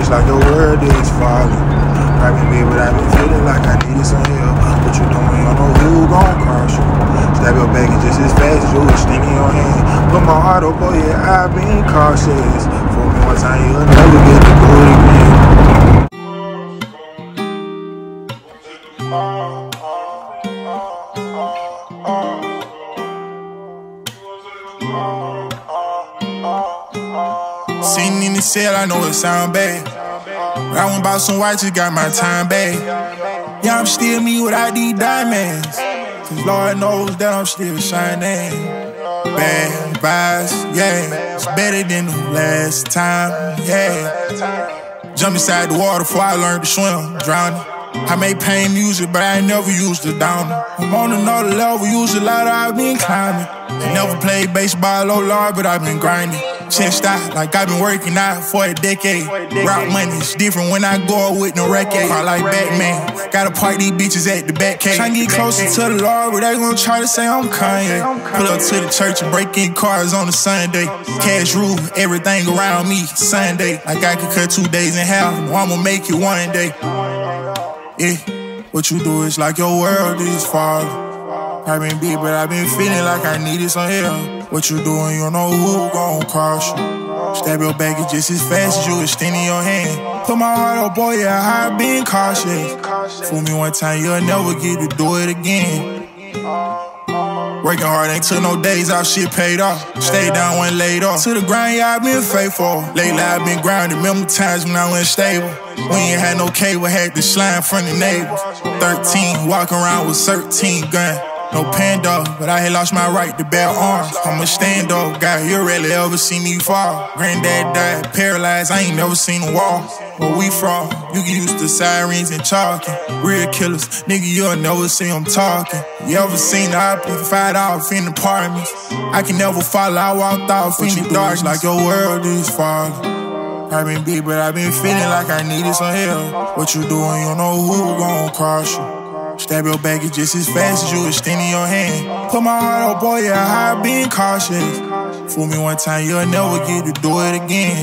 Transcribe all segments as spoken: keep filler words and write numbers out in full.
It's like the world is falling. Probably me, but I've been feeling like I needed some help. What you doing? You don't know who gon' cross you. Stab your back just as fast as you extending your hand. Put my heart up, oh yeah, I've been cautious. Fool me one time, you'll never get to do it again. Sitting in the cell, I know it sound bad, but I went bought some white, just got my time back. Yeah, I'm still me without these diamonds, cause Lord knows that I'm still shining. Bad vibes, yeah, it's better than the last time, yeah. Jump inside the water before I learned to swim, drowning. I make pain music, but I ain't never used a downer. I'm on another level, use a ladder, I've been climbing. I never played baseball, oh Lord, but I've been grinding. Chest out, like I've been working out for a decade. Rock money, it's different when I go with no record. Car like Batman, gotta park these bitches at the back cave. Tryna get closer to the Lord, but they gon' try to say I'm Kanye. Pull up to the church and break in cars on a Sunday. Cash rule, everything around me, Sunday. Like I could cut two days in half, I'ma make it one day. Yeah, what you do is like your world is falling. I've been big, but I've been feeling like I needed some help. What you doing, you don't know who gon' cross you. Stab your back just as fast as you extending your hand. Put my heart up, boy, yeah, I've been cautious. Fool me one time, you'll never get to do it again. Working hard, ain't took no days off, shit paid off. Stayed down, went laid off. To the grind, yeah, I been faithful. Lately, I been grounded. Remember times when I went stable. We ain't had no cable, had to slime from the neighbors. thirteen, walking around with thirteen gun. No pando, but I had lost my right to bear arms. I'm a stand-up guy, you rarely ever see me fall. Granddad died, paralyzed, I ain't never seen a wall. Where we from, you get used to sirens and talking. Real killers, nigga, you'll never see them talking. You ever seen the opposite, fight off in apartments? I can never follow, I walked off in the dark like your world is falling. I've been big, but I've been feeling like I needed some help. What you doing, you don't know who gon' cross you. Stab your back just as fast as you extending your hand. Put my heart up, boy, yeah, I've been cautious. Fool me one time, you'll never get to do it again.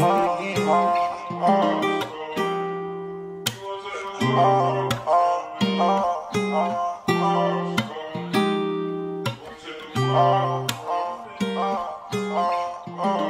Oh,